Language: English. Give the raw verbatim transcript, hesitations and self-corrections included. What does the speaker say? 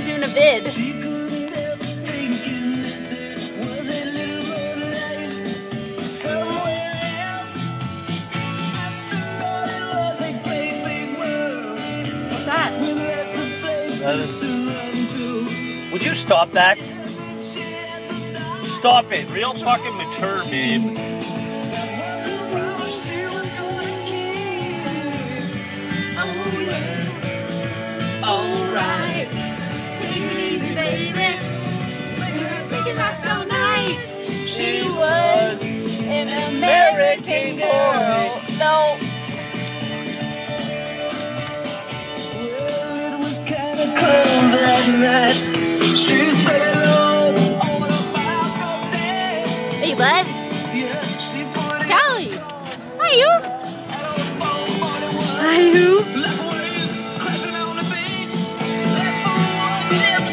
doing a vid. What's that? Would you stop that? Stop it. Real fucking mature, babe. Alright, take it easy, baby. Take it last all night. She was an American girl. No. Well, it was kind of cold that night. She stayed alone on the balcony. Hey, bud. Yeah, she put it Callie. Hi, you. Hi, you. like waves crashing on the beach. Left for one last